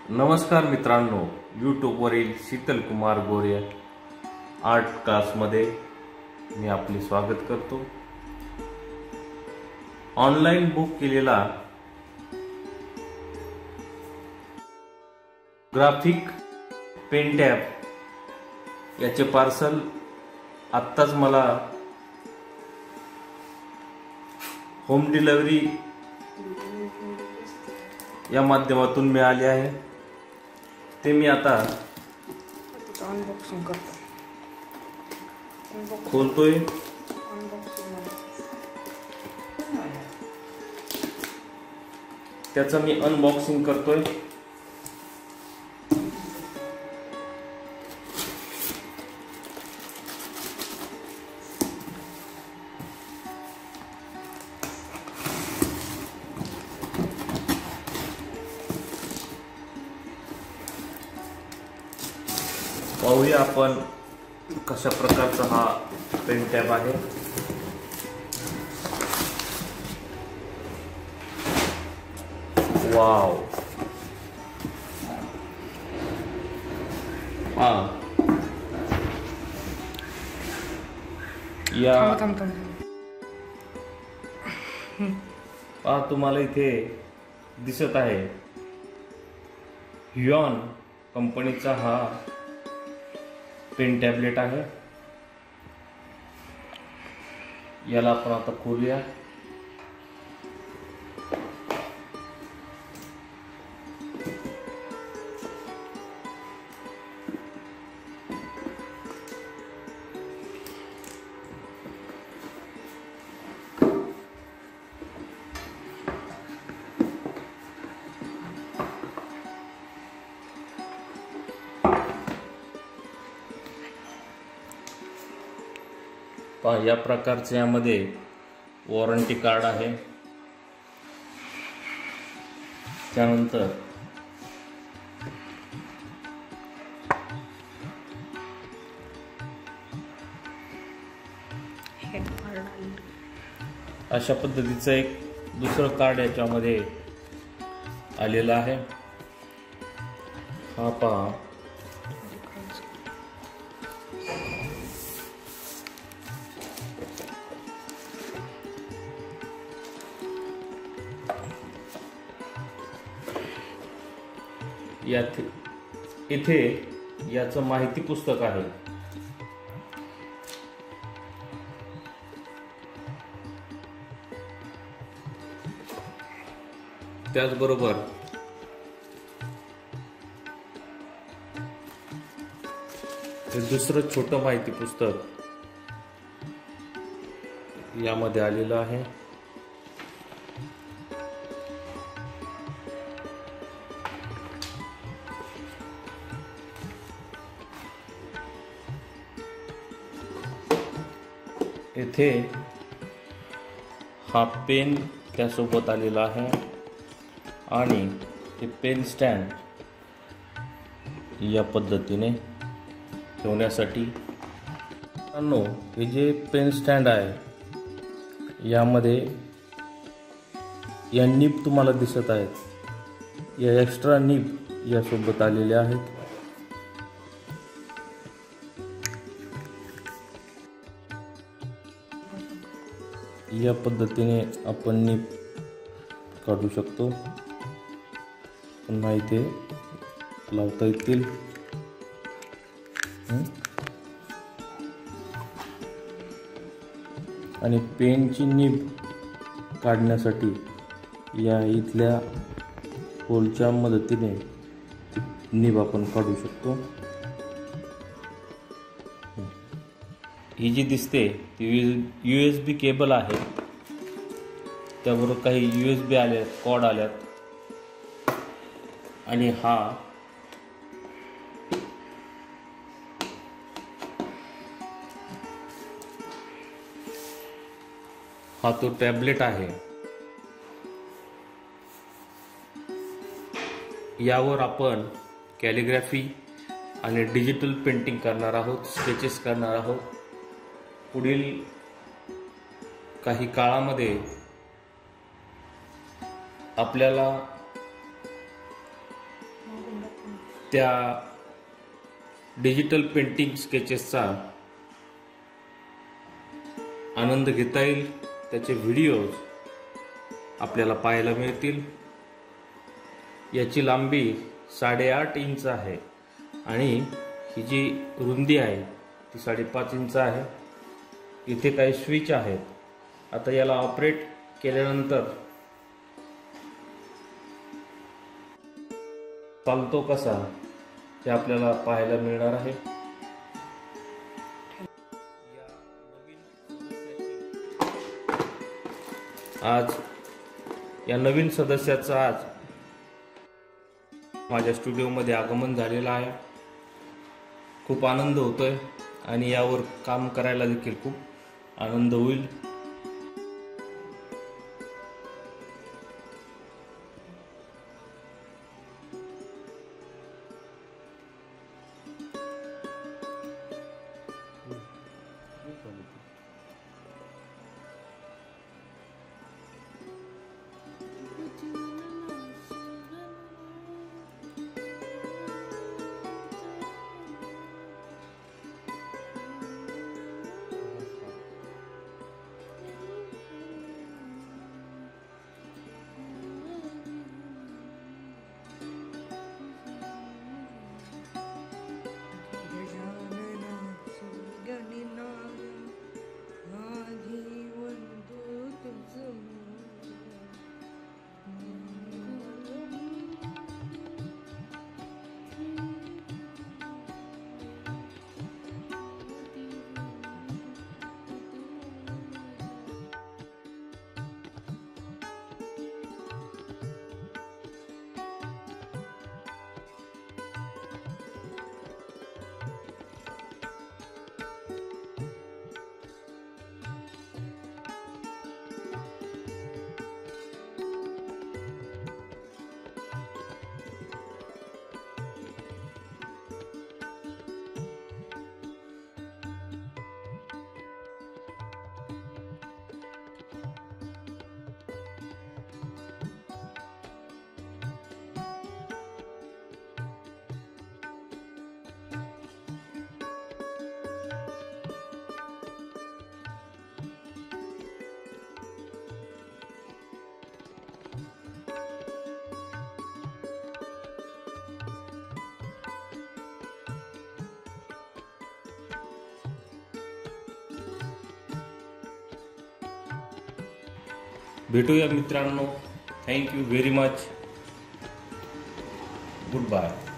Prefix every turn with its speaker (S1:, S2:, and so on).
S1: नमस्कार मित्रांनो, यूट्यूबवरील शीतल कुमार गोरे आर्ट क्लासमध्ये मी आपले स्वागत करतो। ऑनलाइन बुक केलेला ग्राफिक पेन टॅब याचे पार्सल आत्ताच मला होम डिलिव्हरी या माध्यमातून मिळाले आहे। ते मी आता
S2: अनबॉक्सिंग करतो,
S1: खोलतोय। त्याचं मी अनबॉक्सिंग करतोय। पाहूया आपण कशा प्रकारचा हा पेन टॅब आहे। वाव, या तुम्हाला इथे दिसत आहे ह्युऑन कंपनीचा हा पेन टॅबलेट आहे। याला आपण आता खोलूया। पहा, या प्रकारचे यामध्ये वॉरंटी कार्ड आहे। त्यानंतर अशा पद्धतीचं एक दुसरं कार्ड याच्यामध्ये आलेलं आहे। हा पहा, इथे याचं माहिती पुस्तक आहे। त्याचबरोबर हे दुसरं छोटं माहिती पुस्तक यामध्ये आलेलं आहे। इथे हा पेन त्यासोबत आलेला आहे आणि हे पेन स्टँड या पद्धतीने ठेवण्यासाठी। हे जे पेन स्टँड आहे यामध्ये या निब तुम्हाला दिसत आहेत, या एक्स्ट्रा निब यासोबत आलेल्या आहेत। या पद्धतीने आपण निब काढू शकतो, पुन्हा इथे लावता येतील। आणि पेनची निब काढण्यासाठी या इथल्या होलच्या मदतीने निब आपण काढू शकतो। ही जी दिसते ती USB केबल आहे, त्याबरोबर काही USB आले, कॉर्ड आल्यात आणि हा तो टॅबलेट आहे। यावर आपण कॅलिग्राफी आणि डिजिटल पेंटिंग करणार आहोत, स्केचेस करणार आहोत। पुढील काही काळामध्ये आपल्याला त्या डिजिटल पेंटिंग स्केचेसचा आनंद घेता येईल। त्याचे व्हिडिओज आपल्याला पाहायला मिळतील। याची लांबी 8.5 इंच आहे आणि ही जी रुंदी आहे ती 5.5 इंच आहे। इथे काही स्विच आहेत। आता याला ऑपरेट केल्यानंतर चालतो कसा ते आपल्याला पाहायला मिळणार आहे। या नवीन सदस्याचं आज माझ्या स्टुडिओमध्ये आगमन झालेलं आहे। खूप आनंद होतोय आणि यावर काम करायला देखील खूप आनंद होईल। भेटूया मित्रांनो। Thank you very much. Good bye.